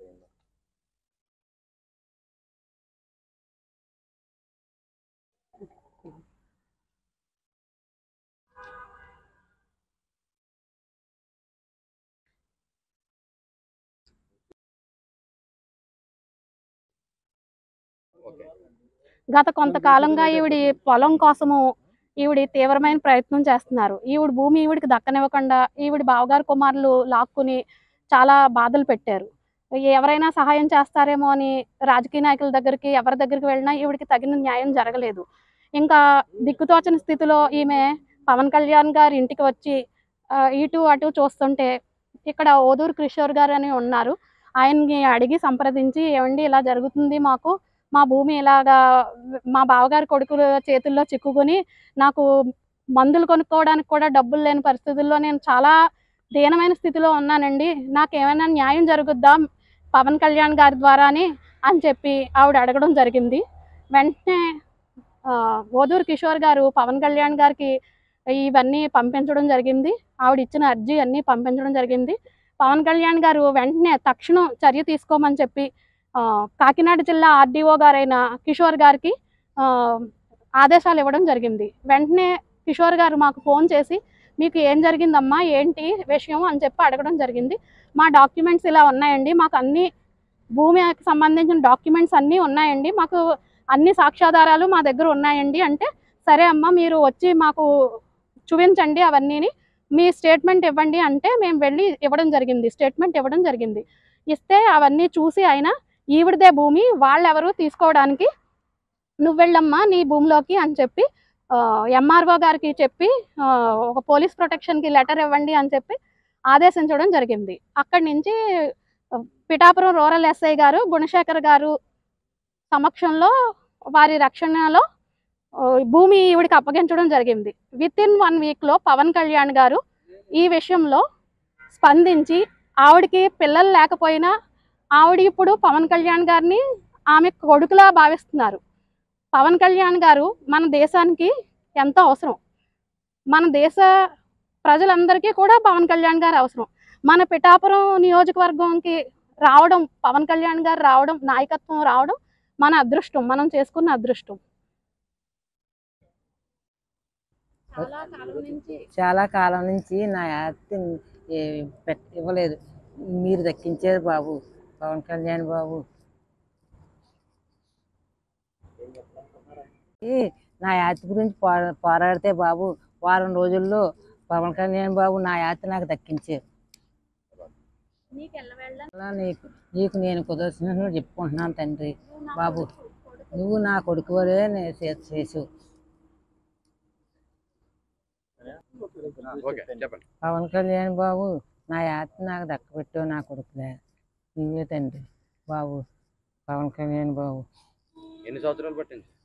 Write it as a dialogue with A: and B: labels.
A: గత కొంతకాలంగా ఈవిడి పొలం కోసము ఈవిడి తీవ్రమైన ప్రయత్నం చేస్తున్నారు. ఈవిడ భూమి ఈవిడికి దక్కనివ్వకుండా ఈవిడి బావగారు కుమారులు లాక్కుని చాలా బాధలు పెట్టారు. ఎవరైనా సహాయం చేస్తారేమో అని రాజకీయ నాయకుల దగ్గరికి, ఎవరి దగ్గరికి వెళ్ళినా ఈవిడికి తగిన న్యాయం జరగలేదు. ఇంకా దిక్కుతోచని స్థితిలో ఈమె పవన్ కళ్యాణ్ గారి ఇంటికి వచ్చి ఇటు అటు చూస్తుంటే ఇక్కడ ఓదూరు కిషోర్ గారని ఉన్నారు. ఆయన్ని అడిగి సంప్రదించి, "ఏవండీ ఇలా జరుగుతుంది మాకు. మా భూమి ఇలాగా మా బావగారి కొడుకుల చేతుల్లో చిక్కుకొని నాకు మందులు కొనుక్కోవడానికి కూడా డబ్బులు లేని పరిస్థితుల్లో నేను చాలా దీనమైన స్థితిలో ఉన్నానండి. నాకేమైనా న్యాయం జరుగుద్దా పవన్ కళ్యాణ్ గారి ద్వారా అని చెప్పి ఆవిడ అడగడం జరిగింది. వెంటనే ఓదూరు కిషోర్ గారు పవన్ కళ్యాణ్ గారికి ఇవన్నీ పంపించడం జరిగింది. ఆవిడ ఇచ్చిన అర్జీ అన్నీ పంపించడం జరిగింది. పవన్ కళ్యాణ్ గారు వెంటనే తక్షణం చర్య తీసుకోమని చెప్పి కాకినాడ జిల్లా ఆర్డీఓ గారైన కిషోర్ గారికి ఆదేశాలు ఇవ్వడం జరిగింది. వెంటనే కిషోర్ గారు మాకు ఫోన్ చేసి, "మీకు ఏం జరిగిందమ్మా, ఏంటి విషయం" అని చెప్పి అడగడం జరిగింది. "మా డాక్యుమెంట్స్ ఇలా ఉన్నాయండి, మాకు అన్ని భూమికి సంబంధించిన డాక్యుమెంట్స్ అన్నీ ఉన్నాయండి, మాకు అన్ని సాక్ష్యాధారాలు మా దగ్గర ఉన్నాయండి" అంటే, "సరే అమ్మ, మీరు వచ్చి మాకు చూపించండి అవన్నీని, మీ స్టేట్మెంట్ ఇవ్వండి" అంటే మేము వెళ్ళి ఇవ్వడం జరిగింది. స్టేట్మెంట్ ఇవ్వడం జరిగింది. ఇస్తే అవన్నీ చూసి ఆయన, "ఈవిడదే భూమి, వాళ్ళెవరు తీసుకోవడానికి, నువ్వెళ్ళమ్మా నీ భూమిలోకి" అని చెప్పి ఎంఆర్ఓ గారికి చెప్పి ఒక పోలీస్ ప్రొటెక్షన్‌కి లెటర్ ఇవ్వండి అని చెప్పి ఆదేశించడం జరిగింది. అక్కడి నుంచి పిఠాపురం రూరల్ ఎస్ఐ గారు గుణశేఖర్ గారు సమక్షంలో వారి రక్షణలో భూమి ఈవిడికి అప్పగించడం జరిగింది. వితిన్ 1 వీక్‌లో పవన్ కళ్యాణ్ గారు ఈ విషయంలో స్పందించి, ఆవిడకి పిల్లలు లేకపోయినా ఆవిడ ఇప్పుడు పవన్ కళ్యాణ్ గారిని ఆమె కొడుకులా భావిస్తున్నారు. పవన్ కళ్యాణ్ గారు మన దేశానికి ఎంతో అవసరం. మన దేశ ప్రజలందరికీ కూడా పవన్ కళ్యాణ్ గారు అవసరం. మన పిఠాపురం నియోజకవర్గంకి రావడం, పవన్ కళ్యాణ్ గారు రావడం, నాయకత్వం రావడం మన అదృష్టం, మనం చేసుకున్న అదృష్టం.
B: చాలా కాలం నుంచి నా ఆస్తి ఇవ్వలేదు. మీరు దక్కించారు బాబు, పవన్ కళ్యాణ్ బాబు. నా యాత్ర గురించి పోరాడితే బాబు, వారం రోజుల్లో పవన్ కళ్యాణ్ బాబు నా యాత్ర నాకు దక్కించారు. నీకు నేను కుదర్శనను చెప్పుకుంటున్నాను తండ్రి బాబు. నువ్వు నా కొడుకు వరే చేసావు. పవన్ కళ్యాణ్ బాబు, నా యాత్ర నాకు దక్కబెట్టావు, నా కొడుకులే. నువ్వే తండ్రి బాబు, పవన్ కళ్యాణ్ బాబు.
C: ఎన్ని సంవత్సరాలు పట్టింది?